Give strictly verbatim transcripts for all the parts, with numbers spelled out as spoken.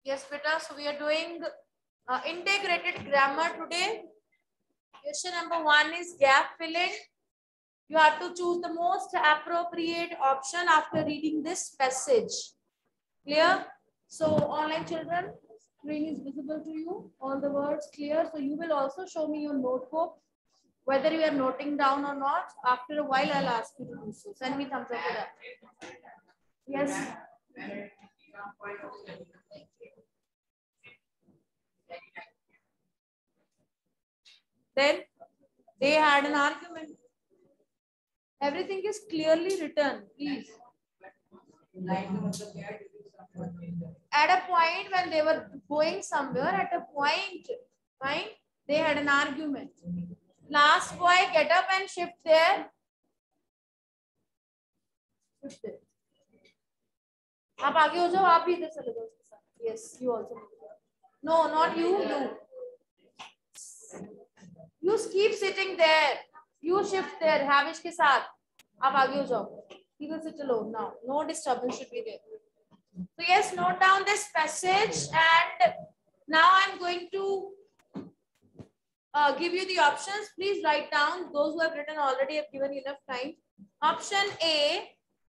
Yes, beta. So we are doing uh, integrated grammar today. Question number one is gap filling. You have to choose the most appropriate option after reading this passage. Clear? So online children, screen is visible to you. All the words clear. So you will also show me your notebook, whether you are noting down or not. After a while, I'll ask you to do so. Send me thumbs up for that. Yes. Then they had an argument. Everything is clearly written, please. At a point when they were going somewhere, at a point, fine, they had an argument. Last boy, get up and shift there. Shift there. आप आगे हो जाओ, आप भी इधर चले जाओ उसके साथ. Yes, you also. No, not you. You. You keep sitting there. You shift there. Havish के साथ. आप आगे हो जाओ. He will sit alone now. No disturbance should be there. So yes, note down this passage, and now I'm going to uh, give you the options. Please write down. Those who have written already have given enough time. Option A,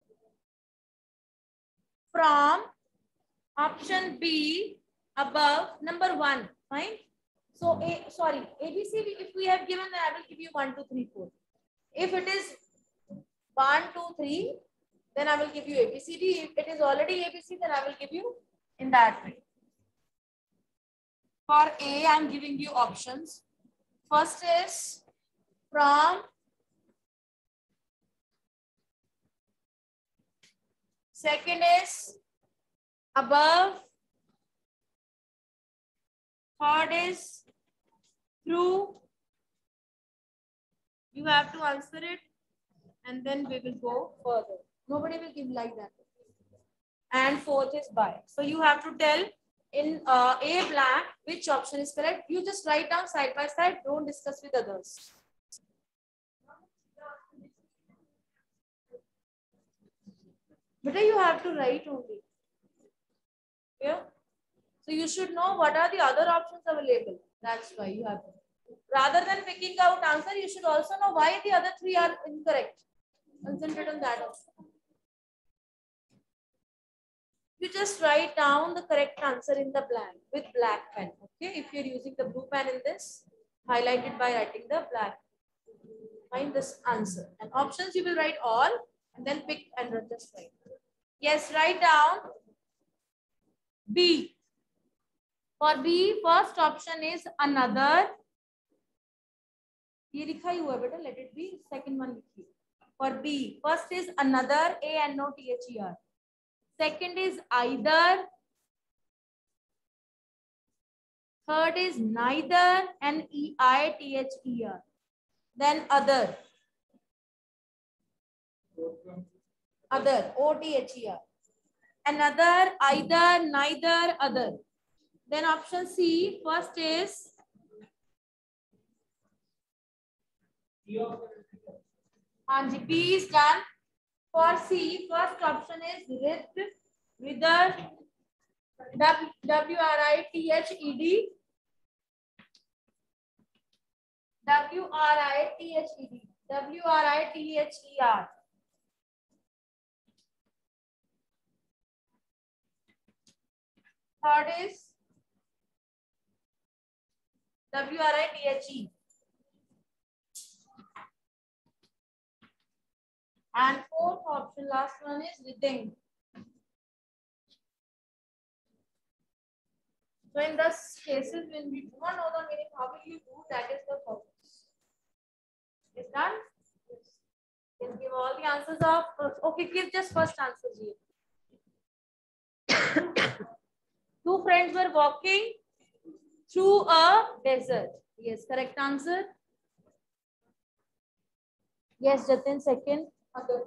from. Option B, above. Number one. Fine. So A, sorry, A B C, if we have given, then I will give you one, two, three, four. If it is one, two, three, then I will give you A B C D. If it is already A B C, then I will give you in that way. For A, I am giving you options. First is from. Second is above. Third is through. You have to answer it, and then we will go further. Nobody will give like that. And fourth is by. So you have to tell in uh, A blank which option is correct. You just write down side by side. Don't discuss with others. But you have to write only. Yeah. So you should know what are the other options available. That's why you have to. Rather than picking out answer, you should also know why the other three are incorrect. Concentrate on that also. You just write down the correct answer in the blank with black pen. Okay, if you're using the blue pen in this, highlight it by writing the black. Find this answer. And options you will write all and then pick and just write. Yes, write down B. For B, first option is another. ये लिखा ही हुआ बेटा, let it be. Second one लिखिए. For B, first is another, A and no T H E R. Second is either. Third is neither, N E I T H E R. Then other. Other, O T H E R. Another, either, neither, other. Then option C, first is Anji, B is done. For C, first option is with, wither, W R I T H E D, W R I T H E D, W R I T H E R. Third is W R I T H E. And fourth option, last one is within. So in those cases, when we do not know the meaning, how will you do? That is the focus. Is done? Yes. You can give all the answers of. Okay, give just first answer here. Two friends were walking through a desert. Yes, correct answer. Yes, Jatin, second. Other.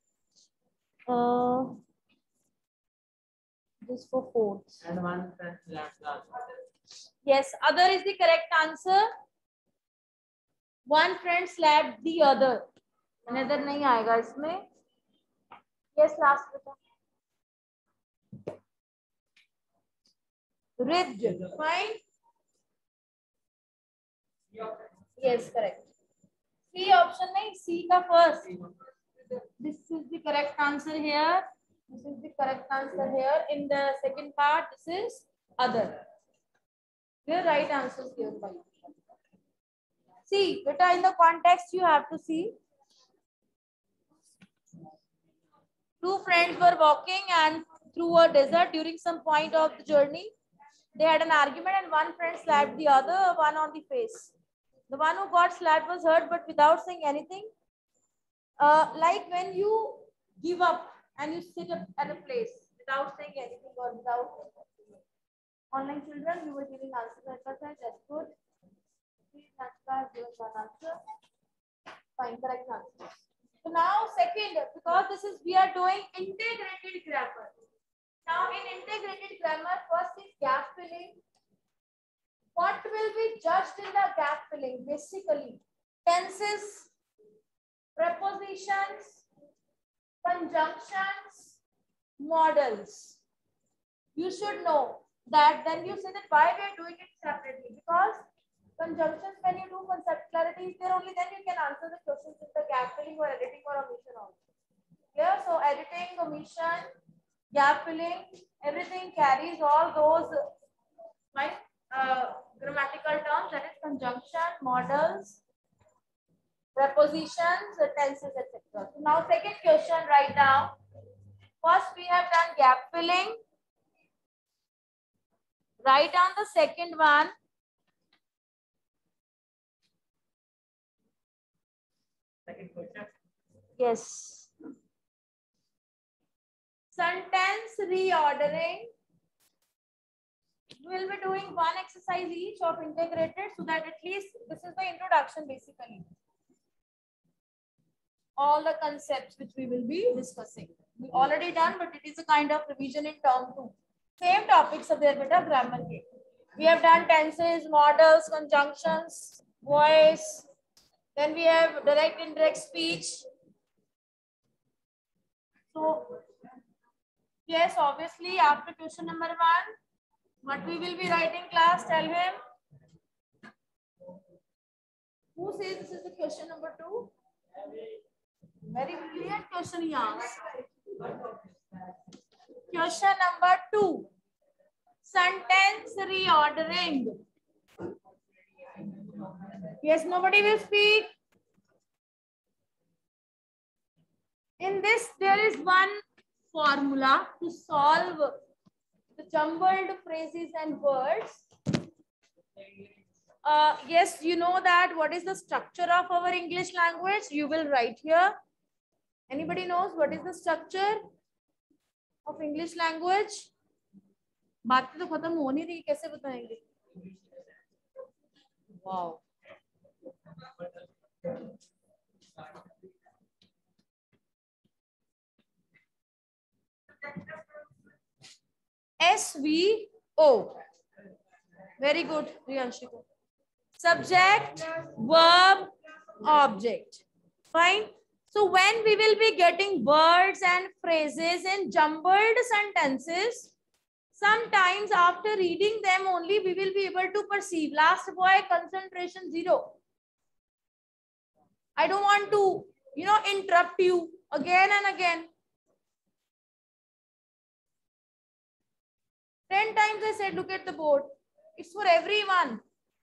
Uh, this for fourth. And one friend left. Yes, other is the correct answer. One friend slapped the other. Another नहीं आएगा इसमें. Yes, last beta. Rigged. Fine. Yes, correct. C option nahi, C ka first. This is the correct answer here. This is the correct answer here. In the second part, this is other. The right answer is here. See, beta, in the context you have to see. Two friends were walking and through a desert during some point of the journey. They had an argument and one friend slapped the other one on the face. The one who got slapped was hurt but without saying anything. Uh, like when you give up and you sit up at a place without saying anything or without online children, you were giving answers at that time. That's good. Please, Natka, give us one answer. Fine, correct answer. So now second, because this is we are doing integrated grammar. Now in integrated grammar, first is gap filling. What will be judged in the gap filling? Basically, tenses, prepositions, conjunctions, models. You should know that. Then you say that why we are doing it separately, because conjunctions, when you do conceptuality, is there only then you can answer the questions in the gap filling or editing or omission also. Yeah, so editing, omission, gap filling, everything carries all those right uh, grammatical terms, that is conjunction, models, prepositions, tenses, et cetera. So now second question right now. First we have done gap filling. Write down the second one. Second question. Yes. Sentence reordering. We will be doing one exercise each of integrated, so that at least this is the introduction basically. All the concepts which we will be discussing. We already done, but it is a kind of revision in term two. Same topics are there, beta grammar ke. We have done tenses, models, conjunctions, voice. Then we have direct, indirect speech. So, yes, obviously, after question number one, what we will be writing class, tell him. Who says this is the question number two? Very brilliant question he asked. Question number two. Sentence reordering. Yes, nobody will speak. In this, there is one formula to solve the jumbled phrases and words. Uh, yes, you know that what is the structure of our English language? You will write here. Anybody knows what is the structure of English language? बात तो खत्म हो नहीं रही, कैसे बताएंगे? Wow. S V O. Very good, Riyanshika. Subject, verb, object. Fine. So when we will be getting words and phrases in jumbled sentences, sometimes after reading them only we will be able to perceive. Last boy, concentration zero. I don't want to, you know, interrupt you again and again. Ten times I said, look at the board. It's for everyone.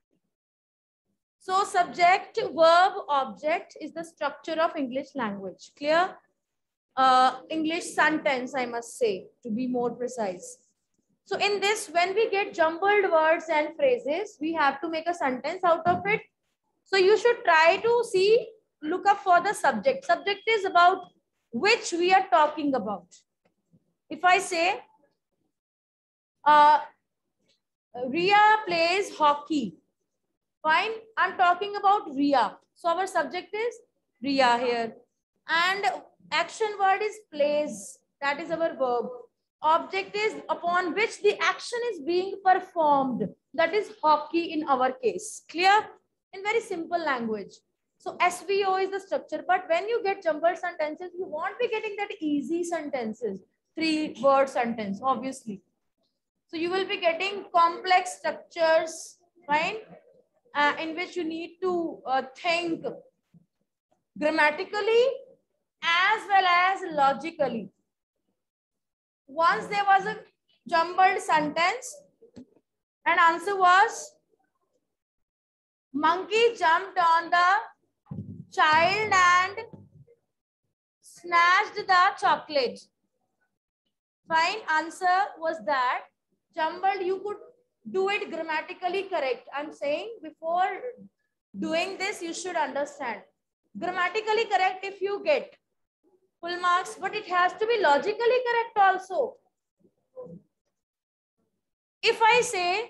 So subject, verb, object is the structure of English language. Clear? Uh, English sentence, I must say, to be more precise. So in this, when we get jumbled words and phrases, we have to make a sentence out of it. So you should try to see, look up for the subject. Subject is about which we are talking about. If I say, uh, Ria plays hockey. Fine, I'm talking about Ria. So our subject is Ria here. And action word is plays. That is our verb. Object is upon which the action is being performed. That is hockey in our case. Clear? In very simple language. So S V O is the structure. But when you get jumbled sentences, you won't be getting that easy sentences. Three word sentence, obviously. So you will be getting complex structures, fine, uh, in which you need to uh, think grammatically as well as logically. Once there was a jumbled sentence and answer was monkey jumped on the child and snatched the chocolate. Fine, answer was that. Jumbled, you could do it grammatically correct. I'm saying before doing this, you should understand. Grammatically correct if you get full marks, but it has to be logically correct also. If I say,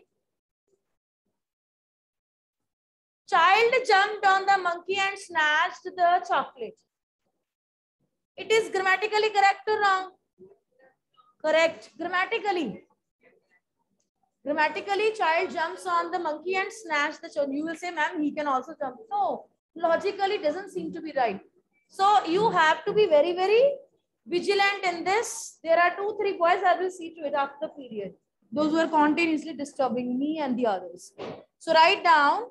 child jumped on the monkey and snatched the chocolate, it is grammatically correct or wrong? Correct. Grammatically. Grammatically, child jumps on the monkey and snatches the chocolate. You will say, ma'am, he can also jump. No, logically doesn't seem to be right. So you have to be very, very vigilant in this. There are two, three boys I will see to it after the period. Those who are continuously disturbing me and the others. So write down.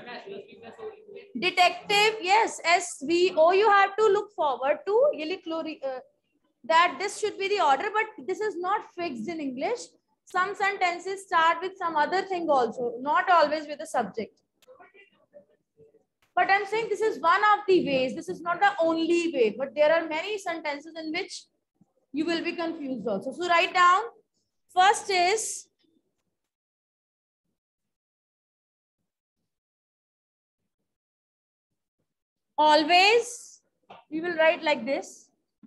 Detective, yes, S V O. You have to look forward to uh, that this should be the order, but this is not fixed in English. Some sentences start with some other thing also, not always with the subject. But I'm saying this is one of the ways. This is not the only way, but there are many sentences in which you will be confused also. So write down. First is always. We will write like this.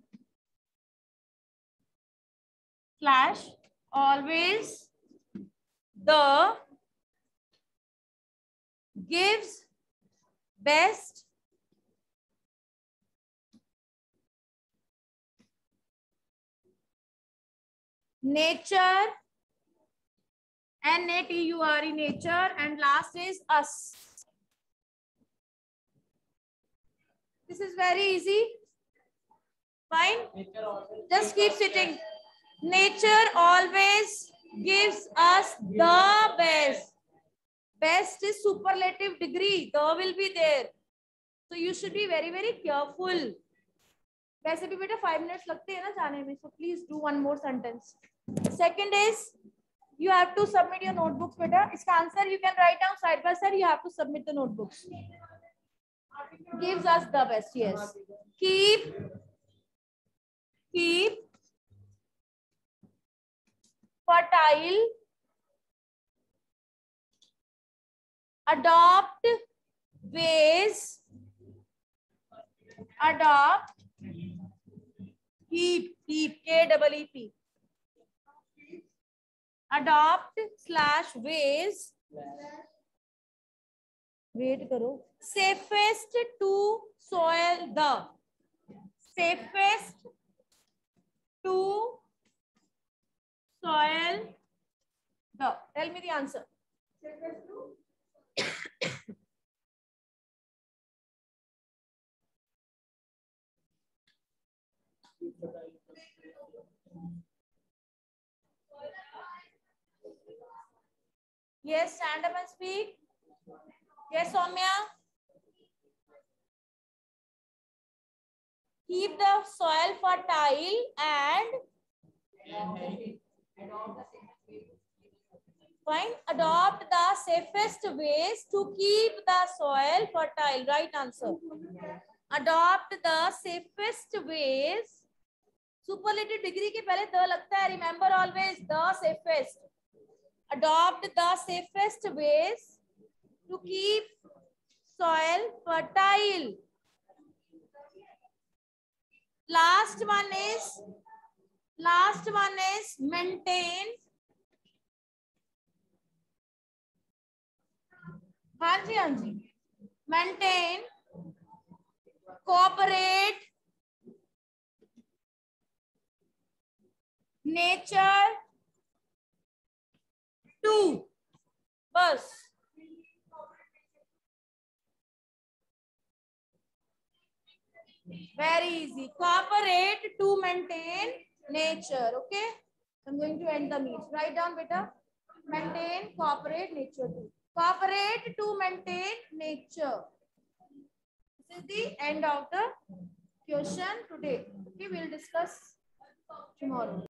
Slash always the gives best nature, N A T U R E, nature, and last is us. This is very easy. Fine. Just keep sitting. Nature always gives us the best. Best is superlative degree. The will be there. So you should be very, very careful. वैसे भी बेटा five minutes लगते हैं ना जाने में. So please do one more sentence. Second is you have to submit your notebooks, बेटा. इसका answer you can write down side by side. You have to submit the notebooks. Gives us the best. Yes. Keep. Keep. Fertile. Adopt ways. Adopt. Keep. Keep. K double E P. Adopt slash ways. Wait karo. Safest to soil the. Safest to soil the. Tell me the answer. Yes, stand up and speak. Yes, Soumya. Keep the soil fertile and fine. Adopt the safest ways to keep the soil fertile. Right answer. Adopt the safest ways. Superlative degree के पहले the लगता है. Remember always the safest. Adopt the safest ways to keep soil fertile. Last one is last one is maintain. हाँ जी हाँ जी. Maintain, cooperate, nature, to. बस. Very easy. Cooperate to maintain nature. Okay. I'm going to end the meet. Write down, beta. Maintain, cooperate, nature too. Cooperate to maintain nature. This is the end of the question today. Okay, we'll discuss tomorrow.